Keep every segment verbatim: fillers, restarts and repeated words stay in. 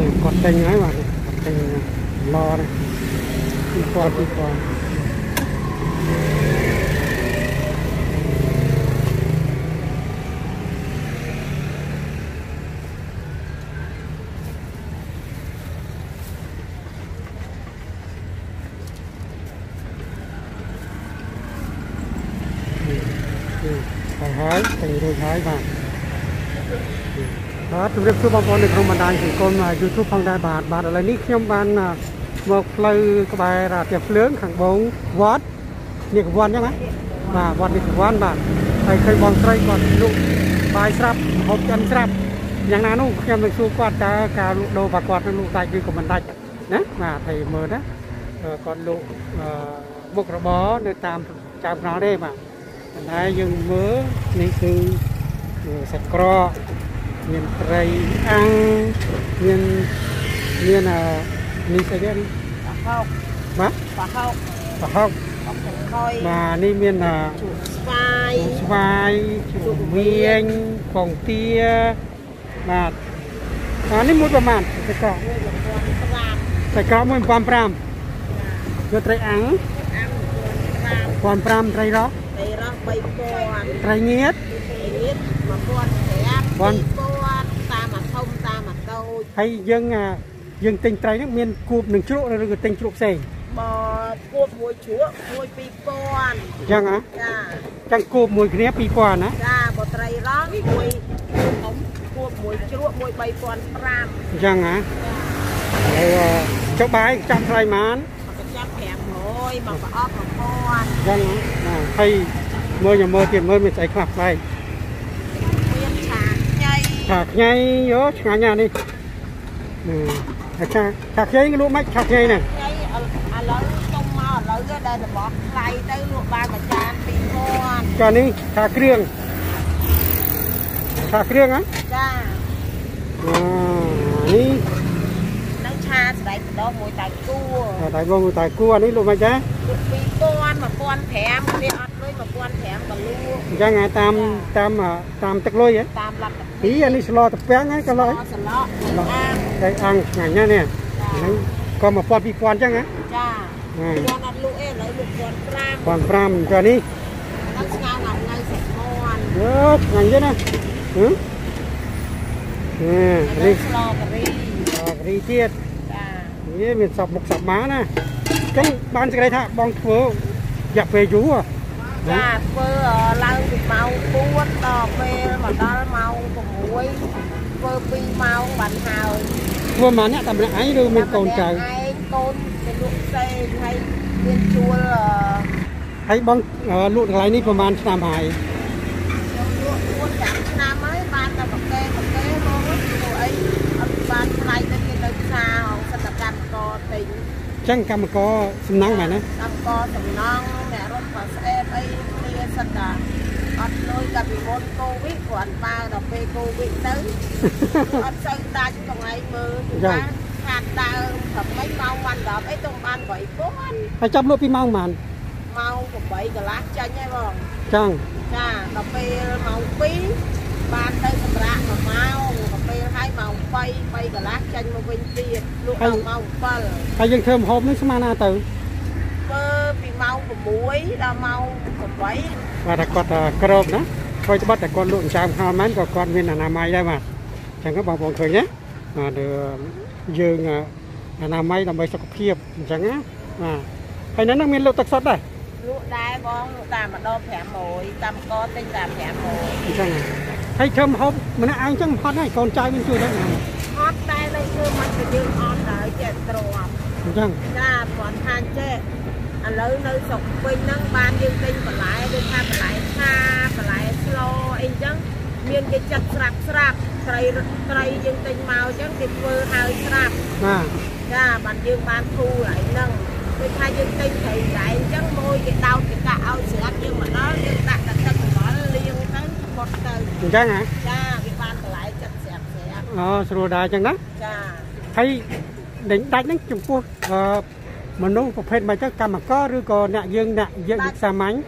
กดเต็งไงวะกดเต็งรอนะที่คอที่คอไปหายไปดูหายมาครับทุกเรื่องทุกบางคนในโครงบันไดถึงคนมายูทูบฟังได้บาทบาทอะไรนี่ខ្ញុំបានមកផ្លូវក្បែររាជភ្លើងខាងបងវត្តនេះកវ័នអញ្ចឹងណាបាទវត្តនេះកវ័នបាទហើយឃើញបងស្រីគាត់លក់បាយស្រាប់ហូបចិនស្រាប់យ៉ាងណានោះខ្ញុំនឹងសួរគាត់តើការលក់ដូររបស់គាត់នឹងលក់ដាច់ឬក៏មិនដាច់ណាបាទហើយមើលណាគាត់លក់មុខរបរនៅតាមចៅខ្នល់ទេបាទតែយើងមើលនេះគឺសាច់ក្រកមានត្រីអាំងមានមាននេះស្អីគេបហុកបាទបហុកបហុកបាទនេះមានស្វាយស្វាយវៀងពងទាបាទអានេះមួយប្រមាណសាច់ក្រកសាច់ក្រកមួយ một nghìn năm trăm យកត្រីអាំង một nghìn năm trăm ត្រីរ៉ស់ត្រីរ៉ស់ ba nghìn ត្រីងៀតត្រីងៀត một nghìn năm trăm តាមអាធំតាមអាតូចហើយយើងយើងទិញត្រីនេះមានគូបនឹងជ្រក់ឬក៏ទិញជ្រក់ផ្សេងបើគូបមួយជ្រក់មួយ ពីរពាន់ អញ្ចឹងហ៎ចាអញ្ចឹងគូបមួយគ្នា ពីរពាន់ ណាចាបើត្រីរ៉ស់មួយគូបមួយជ្រក់មួយ ba nghìn năm trăm អញ្ចឹងហ៎ហើយចុះបាយចាំថ្លៃប៉ុន្មានចាំ 500 មកប្រអប់ một nghìn អញ្ចឹងណាហើយមើលមើលទៀតមើលមានស្អីខ្លះថ្លៃឆាខ្ញីយោឆ្ងាញ់ណាស់នេះឆាឆាខ្ញីលក់មិនឆាខ្ញីហ្នឹងឥឡូវចុងមកឥឡូវដែលរបស់ថ្លៃទៅលក់បានមួយចាន ពីរពាន់ ចានេះឆាគ្រឿងឆាគ្រឿងហ៎ចាអូនេះនឹងឆាស្បែកដងមួយតែគួរតែបងមួយតែគួរនេះលក់មិនចាលក់ ពីរពាន់ một nghìn năm trăm គ្នាអត់លុយ một nghìn năm trăm ក៏លក់អញ្ចឹងតាមតាមតាមទឹកលុយហ៎តាមលក្ខពីអានេះស្លតពាំងហ្នឹងក៏ឡយស្លតែអាំងឆ្ងាញ់ណាស់នេះហ្នឹងក៏ một nghìn năm trăm ពីរពាន់អញ្ចឹងហ៎ចាគាត់អត់លក់អីឥឡូវលក់ một nghìn năm trăm ចានេះដល់ស្ងោរថ្ងៃសិក្មាន់យោឆ្ងាញ់ទេណាហ៎នេះស្លការីស្លការីទៀតចានេះមានសពមុខសពម៉ាណាអញ្ចឹងបានសេចក្តីថាបងធ្វើរយៈពេលយូរចាធ្វើឡើងពីម៉ោង បួន ដល់ពេលមកដល់ម៉ោង 6 ធ្វើ ពីរ ម៉ោងបានហើយធ្វើមកអ្នកតែម្នាក់ឯងឬមានកូនចៅឯងកូនទៅលក់ផ្សេងហើយមានជួលហើយបងលក់កន្លែងនេះប្រហែលឆ្នាំហើយខ្ញុំលក់ bốn 5 ឆ្នាំហើយបានតែប្រកែប្រកែមកព្រោះអីអត់បានថ្លៃទៅគេនៅផ្សារសិទ្ធិកម្មករទិញចឹងកម្មករសំណងមែនណាកម្មករសំណងអ្នករត់ប៉ាស្អេបអីគ្នាសិតតាអត់លុយតែពីមុនកូវីដគ្រាន់បើដល់ពេលកូវីដទៅអត់សូវដាច់កន្លែងមើលចាខាតដើមប្រហែលម៉ោង បានដល់អីទៅបាន 八ពាន់ ហើយចាប់លក់ពីម៉ោងប៉ុន្មានម៉ោង 8 កន្លះចាញ់ហើយបងចឹងចាដល់ពេលម៉ោង ពីរ បានទៅសម្រាប់មួយម៉ោងដល់ពេលហើយម៉ោង 3 3 កន្លះចាញ់មកវិញទៀតលក់ដល់ម៉ោង 7 ហើយយើងធ្វើម្ហូបនេះស្មើណាទៅធ្វើពីម៉ោង 6 ដល់ម៉ោង 8 បាទតែគាត់ក្របណាធ្វើច្បាប់តែគាត់លក់ចាំខោមែនក៏គាត់មានអនាម័យដែរបាទអញ្ចឹងក៏បងប្អូនឃើញណាបាទយើងអនាម័យដើម្បីសុខភាពអញ្ចឹងណាបាទហើយនៅនឹងមានលក់ទឹកសុទ្ធដែរលក់ដែរបងលក់តាមម្ដង 500 តាមកទិញតាម 500 អញ្ចឹងហើយធ្វើម្ហូបម្នាក់ឯងអញ្ចឹងហត់ហើយកូនចៅមានជួយដែរហត់តែនៅធ្វើមិនទៅយើងអត់ដែរចេះទ្រាំអញ្ចឹងចាគាត់ថាចេះឥឡូវនៅស្រុកវិញហ្នឹងបានយើងទិញបន្លែដូចថាបន្លែឆាបន្លែស្លអីអញ្ចឹងមានគេចាត់ស្រាប់ស្រាប់ត្រីត្រីយើងទិញមកអញ្ចឹងគេធ្វើហើយស្រាប់បាទចាបានយើងបានធូរហើយហ្នឹងដូចថាយើងទិញត្រីដែរអញ្ចឹងមួយគេដោតគេកាក់ឲ្យស្រាប់យើងមកដល់យើងដាក់តែទឹកអំបិលលាងទៅបត់ទៅអញ្ចឹងហ៎ចាវាបានបន្លែចាត់ស្រាប់ស្រាប់អូស្រួលដែរអញ្ចឹងណាចាហើយដេញដាច់ហ្នឹងចំពោះអឺមនុស្សប្រភេទមិនទៅកម្មករឬក៏អ្នកយើងអ្នកយើងសាមញ្ញ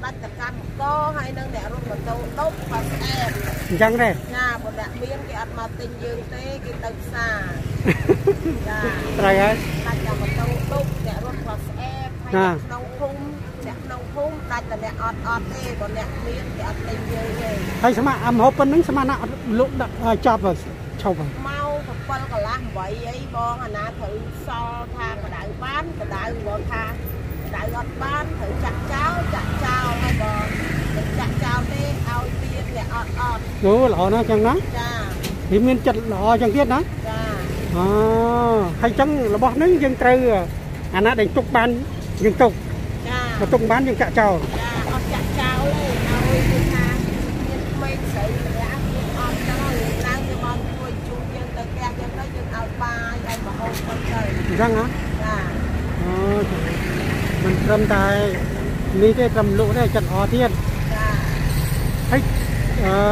ដាច់តកម្មក៏ហើយនឹងអ្នករត់ម៉ូតូដប់ក៏ស្អែបអញ្ចឹងដែរចាបើអ្នកមានគេអត់មកទិញយើងទេគេទៅផ្សារចាត្រូវហើយដាច់តែម៉ូតូដប់អ្នករត់ក៏ស្អែបហើយក្នុងភូមិអ្នកក្នុងភូមិដាច់តែអ្នកអត់អត់ទេបើអ្នកមានគេអត់ទិញយើងទេហើយស្មាអាមហូបប៉ុណ្្នឹងស្មាណាអត់លក់ដាក់ចប់ឈប់មកbảyកន្លះ8អីបងអាណាត្រូវសល់ថាបដៅបានកដៅបងថាបដៅអត់បានត្រូវចាក់ចោលចាក់ចោលហើយបងមិនចាក់ចោលទេឲ្យទៀតអ្នកអត់អត់អូល្អណាស់ចឹងណាចាវាមានចិត្តល្អចឹងទៀតណាចាអូហើយចឹងរបស់នេះយើងត្រូវអាណាដែលទុកបានយើងទុកចាបើទុកបានយើងចាក់ចោលចាអត់ចាក់ចោលទេឲ្យគឺថាមានក្មេងស្រីម្នាក់មានអត់ចឹងហើយឡើងទៅមកជួយជួយយើងទៅផ្ទះចឹងទៅយើងឲ្យបាយឲ្យមកហូបទៅទៅអញ្ចឹងហ៎ចាអូមិនត្រឹមតែនេះទេត្រឹមលក់ទេចិត្តល្អទៀតចាហើយអឺ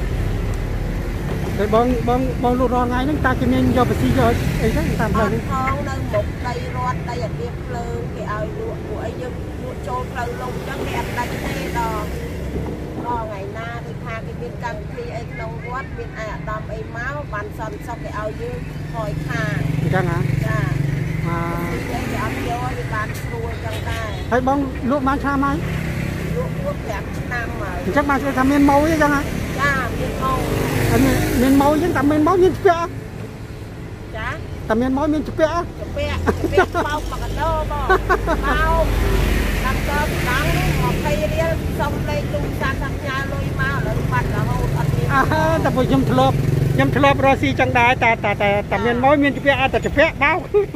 តែបងបងបងលក់រាល់ថ្ងៃហ្នឹងតើគេមានយកបស៊ីយកអីទេតាមផ្លូវនេះផងនៅមុខដីរត់ដីអាគារភ្លើងគេឲ្យលក់ពួកអីយើងលក់ចូលផ្លូវលំអញ្ចឹងគេអត់ដាច់ទេដល់ដល់ថ្ងៃណាដូចថាគេមានកម្មវិធីអីក្នុងវត្តមានអាយអាដាមអីមកបានសន្តិសុខគេឲ្យយើងថយខាអញ្ចឹងហ៎ចាអឺគេអត់យកឲ្យបានស្រួលអញ្ចឹងដែរហើយបងលក់បានឆ្នាំហើយលក់លក់ប្រាំឆ្នាំហើយអញ្ចឹងបានគេថាមានម៉ូអីចឹងហ៎ចាមានម៉ូមានម៉ូអញ្ចឹងតែមានម៉ូមានស្ពាក់ចាតែមានម៉ូមានស្ពាក់ស្ពាក់ស្ពាក់បោកមកកដោបងបោកតាមតើដល់នេះยี่สิบរៀលសុំលេខទូរស័ព្ទថាផ្ញើលុយមកឥឡូវបាត់រហូតអត់មានអើតែពួកខ្ញុំធ្លាប់ខ្ញុំធ្លាប់រស់ស៊ីចឹងដែរតែតែតែមានម៉ូមានស្ពាក់អត់តែស្ពាក់បោកចាអត់ยี่สิบ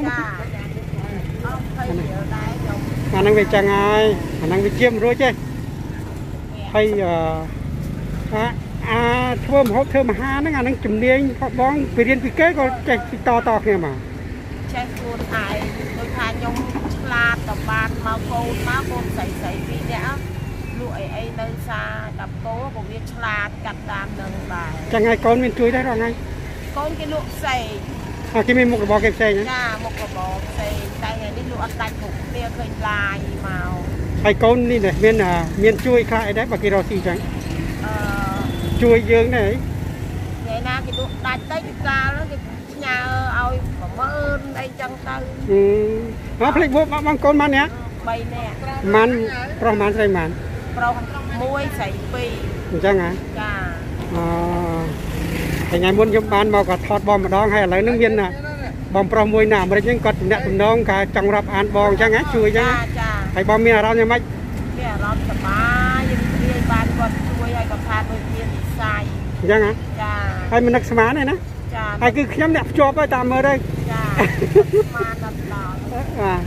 រៀលដែរខ្ញុំអាហ្នឹងវាចឹងហើយអាហ្នឹងវាជាមរួចទេហើយអឺអាធ្វើម្ហូបធ្វើមហាហ្នឹងអាហ្នឹងជំនាញបងពីរៀនពីគេក៏ចេះតតគ្នាមកចេះខ្លួនឯងដូចថាខ្ញុំឆ្លាតតបានមកកូនមកកូនស្រីស្រីពីរនាក់លក់អីអីនៅសាដាប់គោក៏វាឆ្លាតកាត់តាមនឹងដែរចឹងហើយកូនមានជួយដែររងហើយកូនគេលក់ផ្សេងអើគេមានមុខរបរគេផ្សេងចាមុខរបរផ្សេងតែថ្ងៃនេះលក់អត់ដាច់មុខគ្នាឃើញឡាយមកហើយកូននេះមានមានជួយខ្លះអីដែរបើគេរកស៊ីចឹងអឺជួយយើងដែរថ្ងៃណាគេលក់ដាច់ទៅកាលគេផ្ញើឲ្យប្រមើលអីចឹងទៅអឺមកភ្លេចមកបងកូនបានអ្នកបីនាក់បានប្រុសបានស្រីបានប្រុសមួយស្រីពីរអញ្ចឹងហ៎ចាអូថ្ងៃមុនខ្ញុំបានមកក៏ថតបងម្ដងហើយឥឡូវនេះមានបងប្រុសមួយនៅអាមេរិកហ្នឹងគាត់តំណាក់តំណងក៏ចង់រាប់អានបងអញ្ចឹងហ៎ជួយអញ្ចឹងចាហើយបងមានអារម្មណ៍យ៉ាងម៉េចមានអារម្មណ៍សប្បាយយើងនិយាយបានគាត់ជួយឲ្យគាត់ថាដូចមានវិស័យអញ្ចឹងហ៎ចាហើយមិននឹកស្មានទេណាចាហើយគឺខ្ញុំអ្នកភ្ជាប់ហើយតាមមើលទៅចាស្មានដល់ដល់បាទ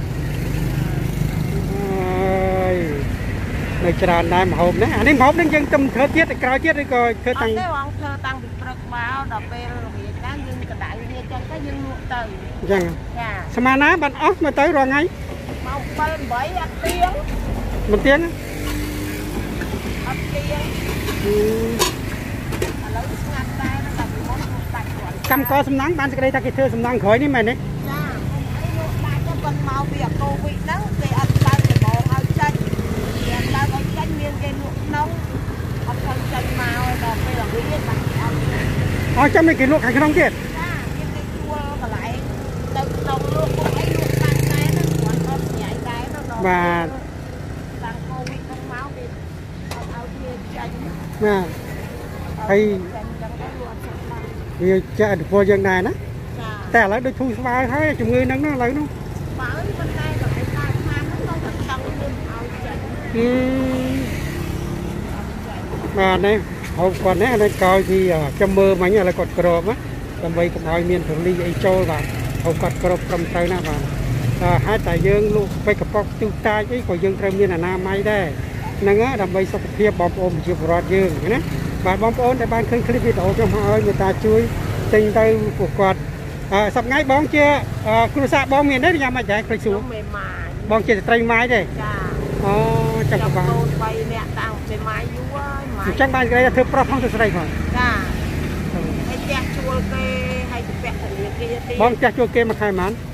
អើយនៅច្រើនដែរម្ហូបនេះអានេះម្ហូបនេះយើងទៅធ្វើទៀតក្រោយទៀតឬក៏ធ្វើតាំងទេបងធ្វើតាំងពីព្រឹកមកដល់ពេលល្ងាចណាយើងកដៅវាចឹងទៅយើងលក់ទៅអញ្ចឹងចាស្មានណាបានអស់មកទៅរាល់ថ្ងៃម៉ោងbảy támអត់ទៀងមិនទៀងអត់ទៀងឥឡូវស្ងាត់តែដល់ពីមុនដាច់គាត់កម្មករសំណាងបានសេចក្តីថាគេធ្វើសំណាងក្រោយនេះមែនទេចាអីលោកដាច់ទៅគាត់មកពីកូវីដហ្នឹងគេអត់ឡើងទៅបងឲ្យចាច់គេអត់ឡើងឲ្យចាច់មានគេលក់ក្នុងអត់ឲ្យចាច់មកដល់ពេលល្ងាចបាត់អត់អត់ចាំគេលក់ខាងក្នុងទៀតចាគេទៅជួលកន្លែងទៅក្នុងលក់ពួកអីលក់បានតែហ្នឹងគាត់អត់ញ៉ៃដែរហ្នឹងបាទតាំងកូវីដហ្នឹងមកគេអត់ឲ្យគេចាច់បាទហើយវាចាក់ឥទ្ធិពលយើងដែរណាតែឥឡូវដូចធូរស្បើយហើយជំងឺហ្នឹងឥឡូវនោះបើមិនតែដល់ឯកាយខាងហ្នឹងទៅចង់មានឲ្យចាច់អឺបាទនេះហូបគាត់នេះនេះក្រោយពីចាំមើលមិញឥឡូវគាត់ក្របណាដើម្បីកុំឲ្យមានរលីអីចូលបាទហូបគាត់ក្របត្រឹមត្រូវណាបាទហេតុតែយើងលក់ពេកកប៉ុកទូតាចអីក៏យើងត្រូវមានអនាម័យដែរហ្នឹងដើម្បីសុខភាពបងប្អូនប្រជាពលរដ្ឋយើងណាបាទបងប្អូនដែលបានឃើញคลิปវីដេអូខ្ញុំឲ្យមេត្តាជួយទិញទៅពួកគាត់អឺសប្ងៃបងជាគ្រួសារបងមានទេយ៉ាងម៉េចដែរគ្រូសួរបងជាស្ត្រីម៉ាយទេចាអូចាំបងកូនបីនាក់តាំងពីម៉ាយយូរហើយម៉ាយអញ្ចឹងបានគេថាធ្វើប្រុសផងធ្វើស្រីផងចាហើយផ្ទះជួលគេហើយផ្ទះធនាគារទៀតបងផ្ទះជួលគេមួយខែប៉ុន្មានមួយខ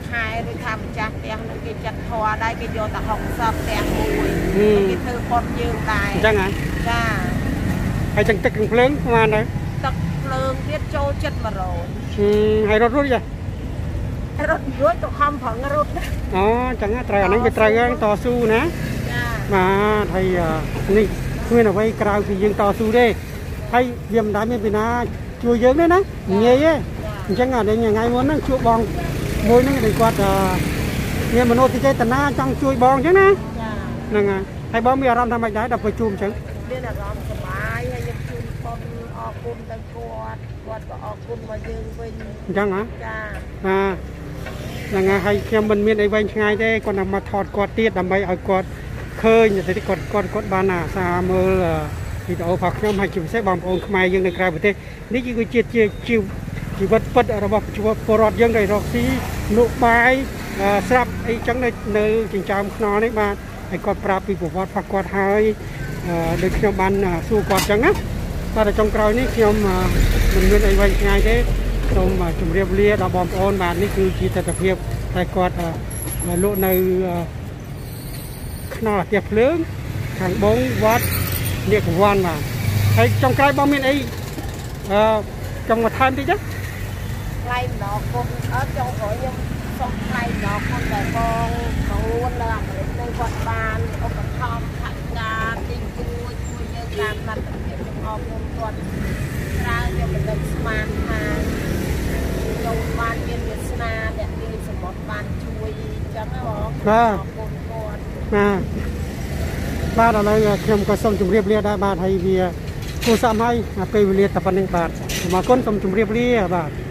ខែឬថាម្ចាស់ផ្ទះនឹងគេចាត់ធွာដែរគេយកតែហុកសពផ្ទះមួយគេធ្វើប៉ុនយើងដែរអញ្ចឹងហ៎ចាហើយចឹងទឹកភ្លើងប្រហែលដែរទឹកភ្លើងទៀតចូលចិត្តមករយហើយរត់រត់ចារត់រួចទៅខំប្រឹងរត់អូចឹងត្រូវអាហ្នឹងវាត្រូវតស៊ូណាចាបាទហើយនេះគ្មានអ្វីក្រៅពីយើងតស៊ូទេហើយវាមិនដែលមានពីណាជួយយើងទេណាងាយទេអញ្ចឹងអានេះថ្ងៃមុនហ្នឹងជួបបងមួយហ្នឹងគេគាត់មានមនោទិចេតនាចង់ជួយបងអញ្ចឹងណាហ្នឹងហើយហើយបងមានអារម្មណ៍ថាម៉េចដែរដល់ប្រជុំអញ្ចឹងមានអារម្មណ៍សប្បាយហើយយើងជូនប៉ុនអរគុណទៅគាត់គាត់ក៏អរគុណមកយើងវិញអញ្ចឹងហ៎ចាបាទហ្នឹងហើយខ្ញុំមិនមានអីវែងឆ្ងាយទេគាត់នឹងមកថតគាត់ទៀតដើម្បីឲ្យគាត់ឃើញតែគាត់គាត់គាត់បានអាសាមើលវីដេអូរបស់ខ្ញុំហើយជាពិសេសបងប្អូនខ្មែរយើងនៅក្រៅប្រទេសនេះគឺជាជាជីវិតពិតរបស់ជីវិតពលរដ្ឋយើងដែលរកស៊ីលក់បាយស្រាប់អីចឹងនៅនៅចិញ្ចើមខ្នល់នេះបាទហើយគាត់ប្រាប់ពីប្រវត្តិរបស់គាត់ហើយដូចខ្ញុំបានសួរគាត់ចឹងណាបាទតែចុងក្រោយនេះខ្ញុំមិនមានអីវែងឆ្ងាយទេសូមជម្រាបលាដល់បងប្អូនបាទនេះគឺជាទស្សនវិជ្ជាតែគាត់លក់នៅខ្នល់ផ្ទះភ្លើងខាងបងវត្តនេះកវ័នបាទហើយចុងក្រោយបងមានអីអឺចង់មកថែមតិចណាថ្លៃម្ដងគុំអត់ចង់ក្រោយខ្ញុំសុំថ្លៃម្ដងគុំតែបងខ្លួននៅអាមេរិកនៅវត្តបានឧបត្ថម្ភថវិកាទីជួយជួយយើងតាមលទ្ធភាពខ្ញុំអរគុណគាត់ច្រើនខ្ញុំមិនដឹងស្មានថាខ្ញុំបានមានវាសនាអ្នកទីសមុទ្របានជួយចឹងហ៎បងបាទអរគុណគាត់បាទបាទឥឡូវខ្ញុំក៏សូមជម្រាបលាដែរបាទហើយវាគួរសមហើយពេលវេលាតែប៉ុណ្្នឹងបាទសូមអរគុណសូមជម្រាបលាបាទ